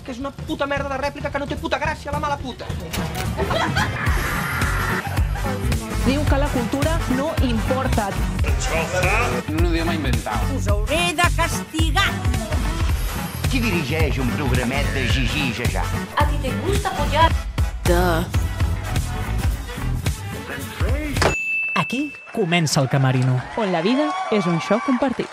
que és una puta merda de rèplica que no té puta gràcia, la mala puta. Diu que la cultura no importa. Un idioma inventat. Us hauré de castigar. Qui dirigeix un programet de Gigi i Jajà? ¿A ti te gusta apoyar? Aquí comença el Camerino. On la vida és un show compartit.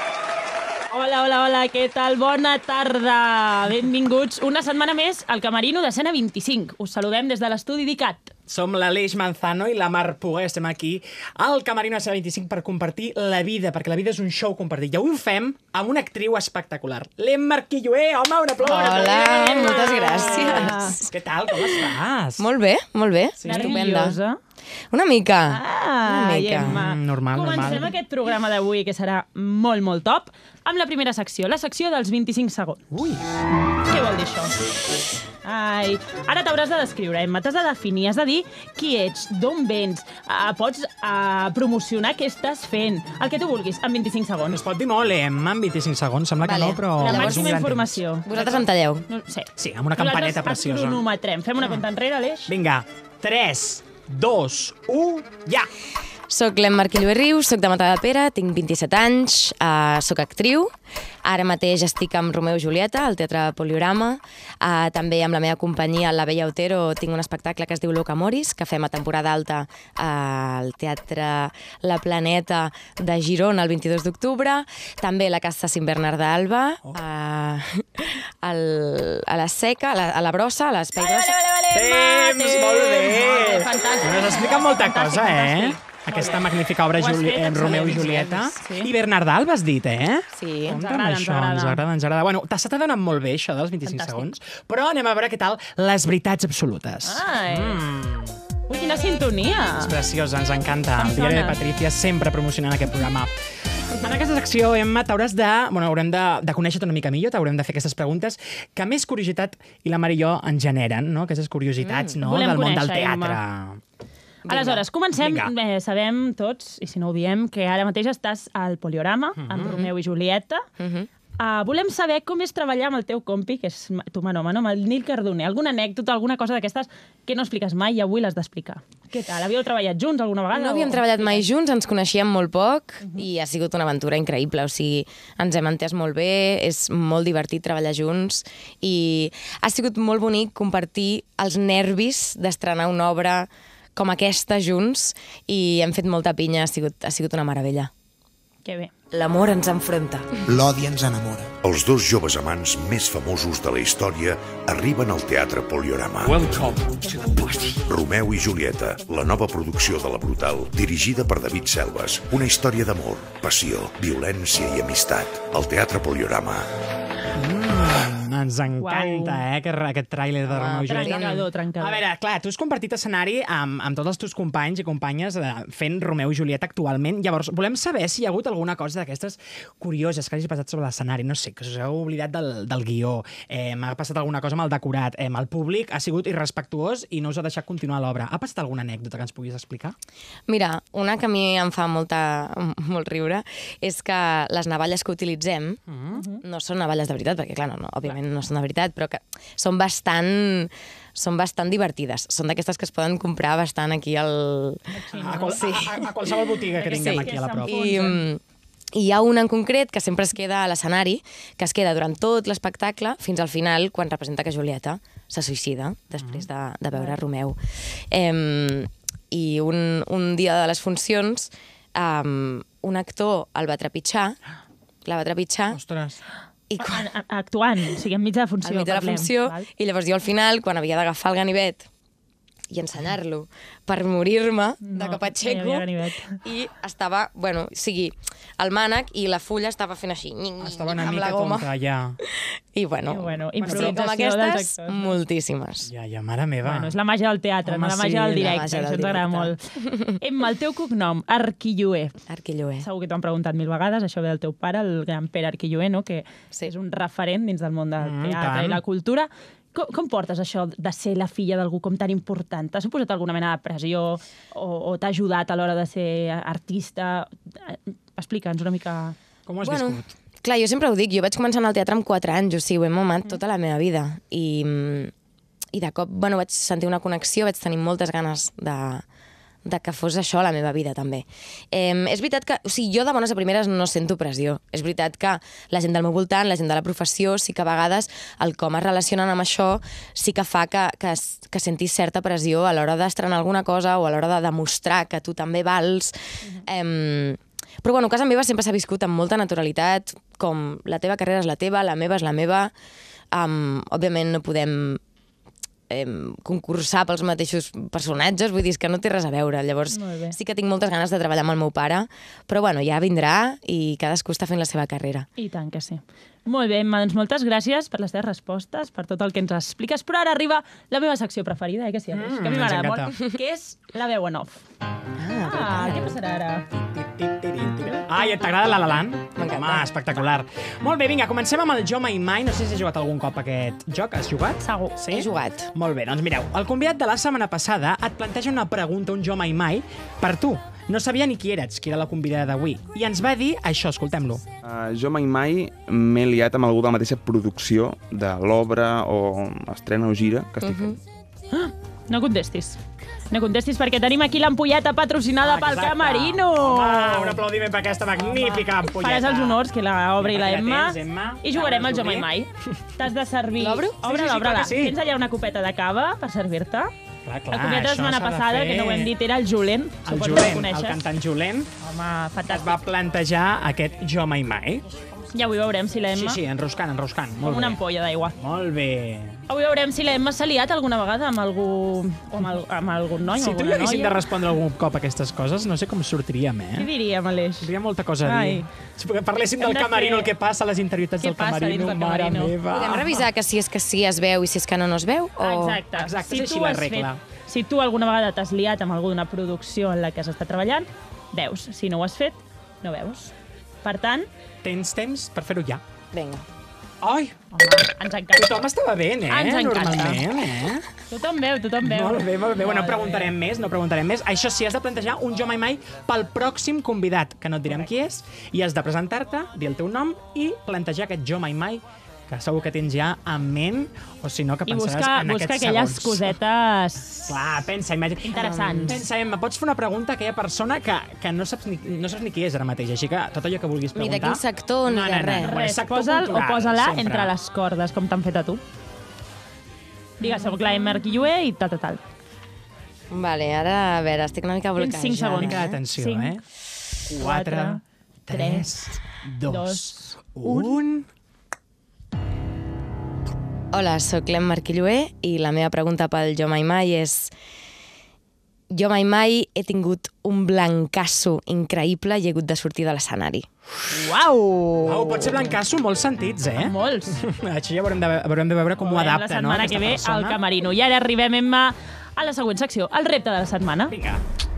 Hola, hola, hola, què tal? Bona tarda! Benvinguts una setmana més al Camerino de Escena 25. Us saludem des de l'estudi d'ICAT. Som l'Aleix Manzano i la Mar Puga. Estem aquí al Camerino de C25 per compartir la vida, perquè la vida és un show compartit. I avui ho fem amb una actriu espectacular. l'Emma Arquilloé. Home, un aplaudiment. Hola, moltes gràcies. Què tal, com estàs? Molt bé, molt bé. Sí. Estupenda. Nerviosa? Una mica. Ah, Una mica. Emma. Normal, Comencem normal. aquest programa d'avui, que serà molt, molt top, amb la primera secció, la secció dels 25 segons. Ui. Què vol dir això? Ai, ara t'hauràs de descriure, Emma, t'has de definir, has de dir qui ets, d'on vens, pots promocionar què estàs fent, el que tu vulguis, en 25 segons. Es pot dir molt, Emma, en 25 segons. Sembla que Vale. no, però... La és un màxima gran informació. Vosaltres em talleu. No, sí. Sí, amb una campaneta Nosaltres preciosa. cronometrem. Fem una compta enrere, Aleix? temps. Vinga, 3, 2, 1, ja! Soc l'Emma Arquilloé Rius, soc de Matadepera, tinc 27 anys, soc actriu. Ara mateix estic amb Romeu i Julieta, al Teatre Poliorama. També amb la meva companyia, La Bella Otero, tinc un espectacle que es diu Locamoris, que fem a temporada alta al Teatre La Planeta de Girona el 22 d'octubre. També la Casa Sant Bernard d'Alba, a la Seca, a la Brossa, a l'Espai Brossa. Temps, molt bé! Fantàstic. Ens explica molta cosa, Fantàstic. Aquesta magnífica obra Ho has fet Romeu i excel·lent, Julieta. sí. I Bernard d'Alba has dit, Sí. Compte agrada, amb ens això, agrada. ens agrada, ens agrada. Bueno, s'ha anat molt bé, això dels 25 Fantàstic. segons, però anem a veure què tal les veritats absolutes. Ai. Ui, quina sintonia. És preciosa, ens encanta. El Em diari de sona. Patricia sempre promocionant aquest programa. En aquesta secció, Emma, t'hauràs de... Bueno, haurem de conèixer-te una mica millor, t'haurem de fer aquestes preguntes que més curiositat i la Mar i jo ens generen, no? Aquestes curiositats, no? Volem Del món del conèixer, teatre. Emma. Aleshores, comencem. Vinga. Sabem tots, i si no ho diem, que ara mateix estàs al Poliorama, amb Romeu i Julieta. Volem saber com és treballar amb el teu compi, que és tu mano a mano, amb el Nil Cardoner. Alguna anècdota, alguna cosa d'aquestes que no expliques mai i avui l'has d'explicar. Què tal? Havíeu treballat junts alguna vegada? No havíem treballat mai junts, ens coneixíem molt poc i ha sigut una aventura increïble. O sigui, ens hem entès molt bé, és molt divertit treballar junts i ha sigut molt bonic compartir els nervis d'estrenar una obra com aquesta junts i hem fet molta pinya, ha sigut una meravella. Que bé. L'amor ens enfronta. L'odi ens enamora. Els dos joves amants més famosos de la història arriben al Teatre Poliorama. Welcome to the party. Romeu i Julieta, la nova producció de La Brutal, dirigida per David Selves. Una història d'amor, passió, violència i amistat. Al Teatre Poliorama. Ens encanta, aquest tràiler de Romeu i Julieta. Trencador, trencador. A veure, clar, tu has compartit escenari amb tots els teus companys i companyes fent Romeu i Julieta actualment. Llavors, volem saber si hi ha hagut alguna cosa d'aquestes curioses que hagis passat sobre l'escenari. No sé, que us heu oblidat del guió, m'ha passat alguna cosa amb el decorat, el públic ha sigut irrespectuós i no us ha deixat continuar l'obra. Ha passat alguna anècdota que ens puguis explicar? Mira, una que a mi em fa molt riure és que les navalles que utilitzem no són navalles de veritat, perquè clar, òbviament no són de veritat, però que són bastant divertides. Són d'aquestes que es poden comprar bastant aquí al... A qualsevol botiga que tinguem aquí a la prop. I hi ha una en concret que sempre es queda a l'escenari, que es queda durant tot l'espectacle fins al final, quan representa que Julieta se suïcida després de veure Romeu. I un dia de les funcions, un actor la va trepitjar, Ostres. i quan, Actuant, o sigui, enmig de la funció. al mig de la parlem, funció, val? i llavors jo al final, quan havia d'agafar el ganivet i ensenyar-lo per morir-me de No, que no hi patxeco, havia ganivet. i estava, bueno, o sigui, el mànec i la fulla estava fent així, Estava una amb mica la goma. tonta, ja. I bueno, Que bueno, sí, improvisació com dels aquestes, actors, no? moltíssimes. Ja, mare meva. Bueno, és la màgia del teatre, Home, no la màgia sí, del la directe, màgia això del ens agrada molt. directe. Emma, el teu cognom, Arquilloé. Arquilloé. Segur que t'ho han preguntat mil vegades, això ve del teu pare, el gran Pere Arquilloé, no? Que Sí. és un referent dins del món del teatre tant. i la cultura. Com portes això de ser la filla d'algú com tan important? T'ha suposat alguna mena de pressió o t'ha ajudat a l'hora de ser artista? Explica'ns una mica... Com ho has Bueno, viscut? Clar, jo sempre ho dic, jo vaig començar al teatre amb 4 anys, o sigui, ho he mamat tota la meva vida. I de cop, bueno, vaig sentir una connexió, vaig tenir moltes ganes de que fos això la meva vida, també. És veritat que, o sigui, jo de bones a primeres no sento pressió. És veritat que la gent del meu voltant, la gent de la professió, sí que a vegades el com es relacionen amb això sí que fa que sentis certa pressió a l'hora d'estrenar alguna cosa o a l'hora de demostrar que tu també vals. Però, bueno, a casa meva sempre s'ha viscut amb molta naturalitat, com la teva carrera és la teva, la meva és la meva. Òbviament no podem concursar pels mateixos personatges, vull dir que no té res a veure. Llavors sí que tinc moltes ganes de treballar amb el meu pare, però bueno, ja vindrà i cadascú està fent la seva carrera. I tant que sí. Molt bé, Emma, doncs moltes gràcies per les teves respostes, per tot el que ens expliques, però ara arriba la meva secció preferida, que sí, que a mi m'agrada molt, que és la veu en off. Què passarà ara? Ai, t'agrada La La Land? M'encanta. Home, espectacular. Molt bé, vinga, comencem amb el Jo Mai Mai. No sé si has jugat algun cop a aquest joc. Has jugat? Segur. Sí? He jugat. Molt bé, doncs mireu, el convidat de la setmana passada et planteja una pregunta, un Jo Mai Mai, per tu. No sabia ni qui eres, qui era la convidada d'avui. I ens va dir això, escoltem-lo. Jo mai m'he liat amb algú de la mateixa producció de l'obra o estrena o gira que estic fent. No contestis. No contestis perquè tenim aquí l'ampolleta patrocinada pel Exacte. Camerino. Home, un aplaudiment per aquesta magnífica ampolleta. Faràs els honors, que la obri la Aquí la Emma. tens, Emma. I jugarem al Ara Jo Mai Mai. T'has de servir... L'obro? Obre-la, Sí, obre-la. clar que sí. Tens allà una copeta de cava per servir-te? Clar, La convidada de la setmana passada, que no ho hem dit, era el Julent. El Suposo que Julent, el coneixes. cantant Julent, Home, es fantàstic. va plantejar aquest Jo Mai Mai. Ja avui veurem si la Sí, Emma... sí, enroscant. Com Molt una bé. ampolla d'aigua. Molt bé. Avui veurem si la Emma s'ha liat alguna vegada amb algú... o amb algun noi, Si amb tu li alguna haguéssim noia. de respondre algun cop a aquestes coses, no sé com sortiríem, Què diríem, Aleix? Tindria molta cosa a dir. Ai. Si parléssim Hem del de Camerino, fer- el que passa a les interioritats Què del passa Camerino, dins del mare Camerino? meva. Podem revisar que sí es veu i si és que no es veu? O... Exacte. Exacte, és així tu la has regla. si tu alguna vegada t'has liat amb alguna producció en la que has estat treballant, veus. Si no ho has fet, no veus. Per tant, Tens temps per fer-ho ja. Vinga. Ai, home, ens encanta. tothom estava bé, Ens encanta. Normalment, Tothom veu, tothom veu. Molt bé, molt bé. Bueno, Molt preguntarem més, no preguntarem més. Això sí, has de plantejar un Jo Mai Mai pel pròxim convidat, que no et direm qui és, i has de presentar-te, dir el teu nom i plantejar aquest Jo Mai Mai, que segur que tens ja en ment, o si no, que I pensaràs busca en aquests aquelles segons. cosetes Clar, pensa, imagina... interessants. Pensa, Emma, pots fer una pregunta a aquella persona que no saps ni qui és ara mateix, així que tot allò que vulguis Ni preguntar... de quin sector, ni de res. Res, sector posa'l o cultural, posa-la sempre. entre les cordes, com t'han fet a tu. Digues, soc la Emma Arquilloé i tal. Vale, ara, a veure, estic una mica Tens bloquejada. 5 segons. Mica d'atenció, Cinc, eh? 4, 3, 2, dos, 1... Hola, sóc l'Emma Arquilloé i la meva pregunta pel Jo Mai Mai és... Jo mai he tingut un blancasso increïble i he hagut de sortir de l'escenari. Uau! Au, pot ser blancasso en molts sentits, eh? Molts. Això ja haurem de veure com ho Veurem adapta, la no? setmana que ve aquesta al persona. Camerino. I ara arribem, Emma, a la següent secció, el repte de la setmana. Vinga.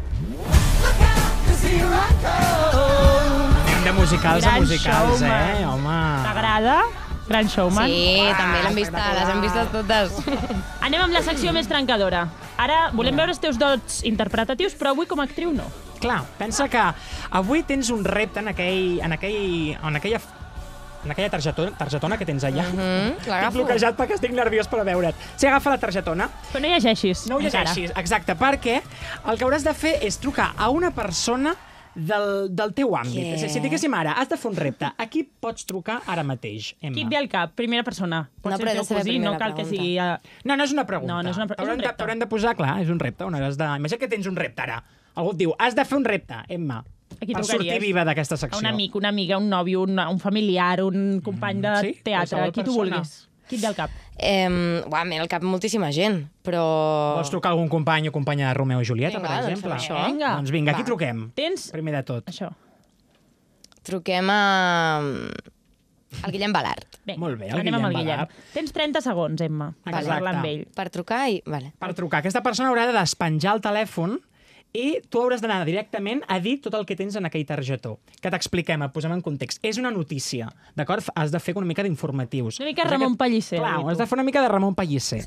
Anem de musicals a Gran musicals, showman. Home. T'agrada? Gran showman. Sí, també l'hem vista, les hem vistes totes. Anem amb la secció més trencadora. Ara volem veure els teus dots interpretatius, però avui com a actriu no. Clar, pensa que avui tens un repte en aquella targetona que tens allà. Estic L'agafo. bloquejat perquè estic nerviós per veure't. Sí, agafa la targetona. Però no llegeixis. No ho encara. llegeixis, exacte, perquè el que hauràs de fer és trucar a una persona del teu àmbit. Què? Si diguéssim ara, has de fer un repte. A qui pots trucar ara mateix, Emma? Qui et ve al cap? Primera persona. Pot No, ser però el he de teu saber cosí, primer no la cal que pregunta. sigui... No, no és una pregunta. No, no és una és un repte. T'haurem de posar, clar, és un repte on has de... Imagina que tens un repte ara. Algú et diu, has de fer un repte, Emma, A qui per trucaries? sortir viva d'aquesta A secció. un amic, una amiga, un nòvio, un familiar, un company de sí, teatre, qualsevol qui tu persona. vulguis. Qui et ve al cap? M'he al cap moltíssima gent, però... Vols trucar a algun company o companya de Romeo i Julieta, Vinga, per doncs exemple? fem això. Vinga. Doncs vinga, a qui Va. truquem? Tens Primer de tot. això. Truquem a... el Guillem Balart. Vinga, Molt bé, el anem amb el Guillem Guillem. Tens 30 segons, Emma, per Exacte. parlar amb ell. Per trucar i... Vale. Per trucar, aquesta persona haurà de despenjar el telèfon i tu hauràs d'anar directament a dir tot el que tens en aquell targetó. Que t'expliquem, et posem en context. És una notícia, d'acord? Has de fer una mica d'informatius. Una mica Ramon Pellicer, Clar, dir tu. has de fer una mica de Ramon Pellicer. Sí.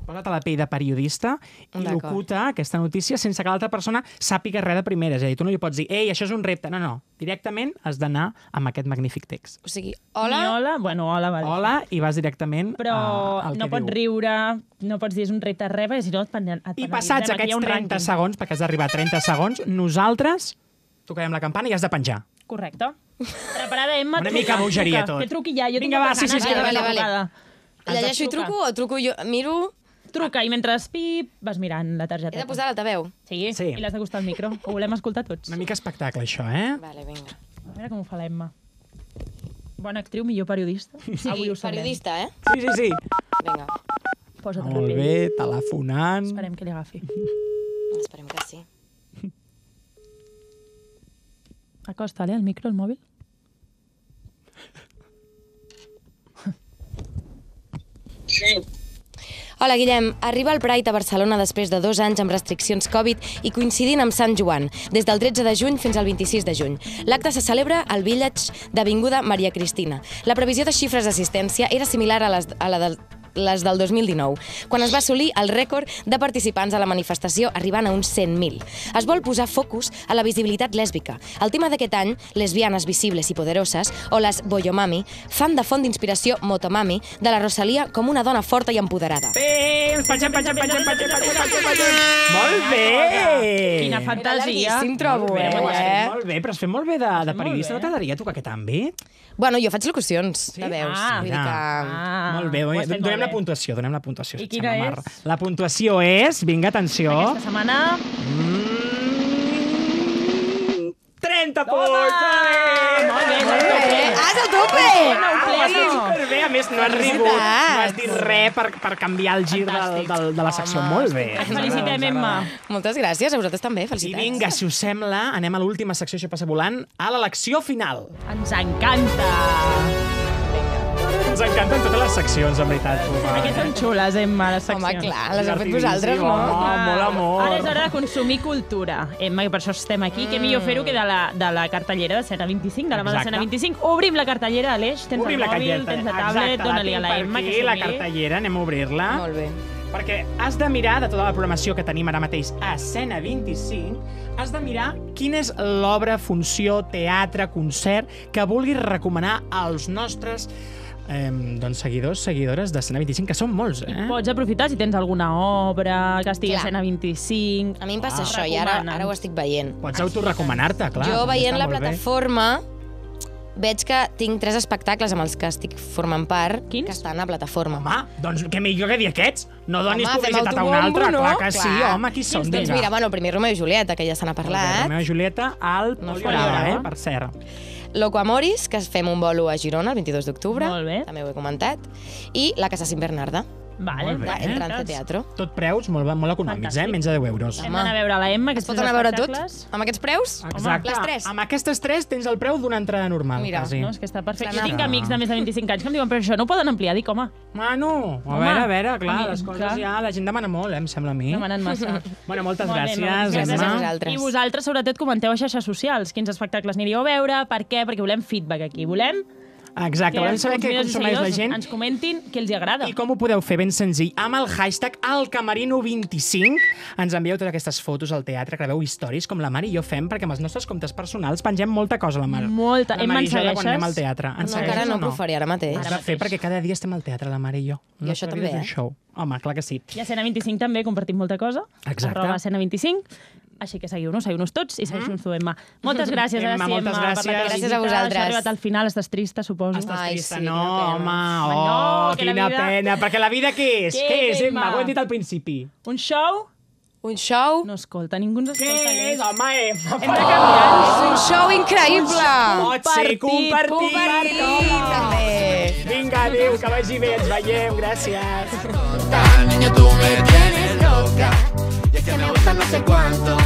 Posa't a la pell de periodista i locuta aquesta notícia sense que l'altra persona sàpiga res de primera. És a dir, tu no li pots dir, ei, això és un repte. No. Directament has d'anar amb aquest magnífic text. O sigui, hola... Hola, bueno, hola, vale. Hola, i vas directament però no pots riure, no pots dir és un repte res, perquè si no et penalitzem. I passats aquests 30 segons, perquè has d'arribar a 30 segons, nosaltres tocarem la campana i has de penjar. Correcte. Preparada, Emma. Una mica bogeria, tot. Que truqui ja, jo tinc Vinga, va, ganes. sí. Vale. Llegeixo i truco o truco jo? Miro... Truca, i mentre pip, vas mirant la targeta. He de posar l'altaveu? Sí, i l'has d'acostar al micro. Ho volem escoltar tots. Una mica espectacle, això, eh? Vale, vinga. A veure com ho fa l'Emma. Bona actriu, millor periodista. Sí, periodista, eh? Sí. Vinga. Posa't a la Molt pell. bé, telefonant. Esperem que li agafi. Esperem que sí. Acosta-li al micro, el mòbil. Sí. Hola, Guillem. Arriba el Pride a Barcelona després de 2 anys amb restriccions Covid i coincidint amb Sant Joan, des del 13 de juny fins al 26 de juny. L'acte se celebra al Village d'Avinguda Maria Cristina. La previsió de xifres d'assistència era similar a les del 2019, quan es va assolir el rècord de participants a la manifestació, arribant a uns 100.000. Es vol posar focus a la visibilitat lèsbica. El tema d'aquest any, lesbianes visibles i poderoses, o les Boyomami, fan de font d'inspiració Motomami, de la Rosalia com una dona forta i empoderada. Pengem! Molt bé! Quina fantasia. Larguíssim, trobo, Molt bé, però has fet molt bé de periodista. No t'agradaria tocar aquest àmbit? Bueno, jo faig locucions, de veus. Vull dir que... Molt bé, donem la puntuació. I quina és? La puntuació és, vinga, atenció... Aquesta setmana... 30 punts! Molt bé. Has al tope! Superbé, a més no has rigut, no has dit res per canviar el gir de la secció. Molt bé. Et felicitem, Emma. Moltes gràcies, a vosaltres també, I felicitats. vinga, si us sembla, anem a l'última secció, això passa volant, a l'elecció final. Ens encanta. Ens encanten totes les seccions, en veritat. Aquestes són xules, Emma, les seccions. Home, clar, les heu fet vosaltres, no? Molt amor. Ara és hora de consumir cultura. Emma, que per això estem aquí. Que millor fer-ho que de la cartellera de Escena 25, de la mà de Escena 25. Obrim la cartellera, Aleix. Tens el mòbil, tens la tablet, dóna-li a la Emma. Exacte, la cartellera, anem a obrir-la. Molt bé. Perquè has de mirar, de tota la programació que tenim ara mateix a Escena 25, has de mirar quina és l'obra, funció, teatre, concert que vulguis recomanar als nostres seguidors, seguidores d'Escena 25, que són molts, eh? Pots aprofitar si tens alguna obra que estigui a Escena 25. A mi em passa això, i ara ho estic veient. Pots autorecomanar-te, clar. Jo veient la està molt bé. plataforma veig que tinc 3 espectacles amb els que estic formant part que estan a plataforma. Home, doncs què millor que dir aquests? No donis Home, fem publicitat a un altre, autobombo, no? clar que sí, Clar. home, qui són? Doncs mira, bueno, el primer Romeo i Julieta, que ja se n'ha parlat. Romeo i Julieta al Poliorama, per cert. Loco Amoris, que fem un bolo a Girona el 22 d'octubre. Molt bé. També ho he comentat. I La Casa Sin Bernarda. Vale, Molt bé. Entrance Teatro. Tot preus molt econòmics, menys de 10 euros. Hem d'anar a veure la Emma, que Es pot anar a veure tot? Amb aquests preus? Exacte. Les 3. Amb aquestes 3 tens el preu d'una entrada normal. Mira, quasi. No, és que està perfecte. Jo tinc amics de més de 25 anys que em diuen, però això no ho poden ampliar, dic, home. Bueno, a veure, clar, les coses ja... La gent demana molt, em sembla a mi. Demanen massa. Bueno, moltes Molt bé, gràcies, gràcies a Emma. vosaltres. I vosaltres, sobretot, comenteu a xarxes socials quins espectacles aniríeu a veure, per què, perquè volem feedback aquí. Volem Exacte, volem saber què els consumeix la seguidors gent. ens comentin què els agrada. I com ho podeu fer? Ben senzill. Amb el hashtag #alcamarino25 ens envieu totes aquestes fotos al teatre, graveu històries com la Mari i jo fem, perquè amb els nostres comptes personals pengem molta cosa, la Mar. Molta. La Emma, Mari i ens jo, de quan segueixes? anem al teatre. Ens No, encara segueixes no o ho faré ara mateix. Ho has de fer perquè cada dia estem al teatre, la Mare i jo. I això també, És un show. Home, clar que sí. I a Escena 25 també compartim molta cosa. Exacte. @Escena 25. Així que seguiu-nos tots i seguiu-nos tu, Emma. Moltes gràcies, Emma, moltes gràcies. Gràcies a vosaltres. Has arribat al final, estàs trista, suposo. Estàs Ai, trista, sí, no, quina home, No, que la quina vida- pena, perquè la vida què és? Què és, Emma? Emma? Ho hem dit al principi. Un show? Un show? No escolta, ningú ens escolta. Què és, home, Emma? Hem de canviar. És un show increïble! Pot ser compartit. També. Vinga, adéu, que vagi bé, ens veiem, gràcies. Niña, tú me tienes loca. Y es que me gusta no sé cuánto.